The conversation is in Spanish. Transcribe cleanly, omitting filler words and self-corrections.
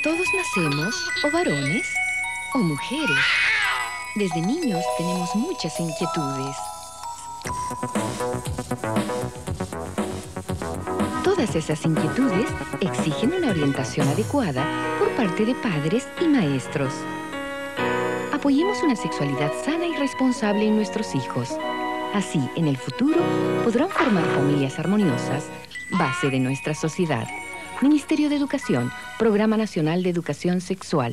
Todos nacemos o varones o mujeres. Desde niños tenemos muchas inquietudes. Todas esas inquietudes exigen una orientación adecuada por parte de padres y maestros. Apoyemos una sexualidad sana y responsable en nuestros hijos. Así, en el futuro, podrán formar familias armoniosas, base de nuestra sociedad. Ministerio de Educación, Programa Nacional de Educación Sexual.